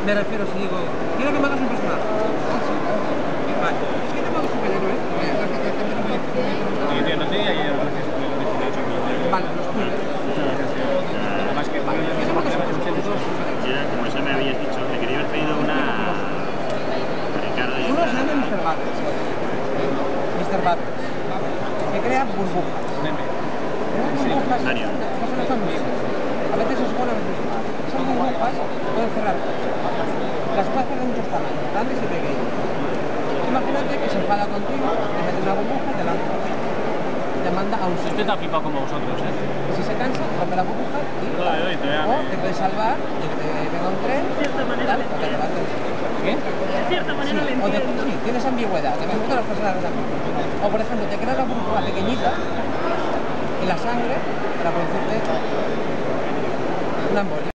Me refiero si digo, quiero que me hagas un personaje. Vale. Es que te pongo superhéroes. Sí, tío, no te diga ayer gracias por el original. Vale, los tuyos. Más que Vale. ¿Qué te pongo superhéroes? Como eso me habías dicho, le quería haber pedido una a Ricardo y Uno se llama Mr. Butters. Mr. Butters. Que crea burbujas. Burbujas Mario. no son visibles. A veces es bueno, a veces es malo. Esas burbujas pueden cerrar cosas. Las puede hacer de muchos tamaños, grandes y pequeños. Imagínate que se enfada contigo, te mete una burbuja y te lanza. Te manda a un sitio. Estoy tan flipado como vosotros, ¿eh? Si se cansa, rompe la burbuja y o te puede salvar y te pega un tren, De cierta manera tal, le o que te mate. ¿Qué? De cierta manera le O entiendo. sí, tienes ambigüedad, te gustan las personas también. O por ejemplo, te crea la burbuja pequeñita en la sangre para producirte una embolia.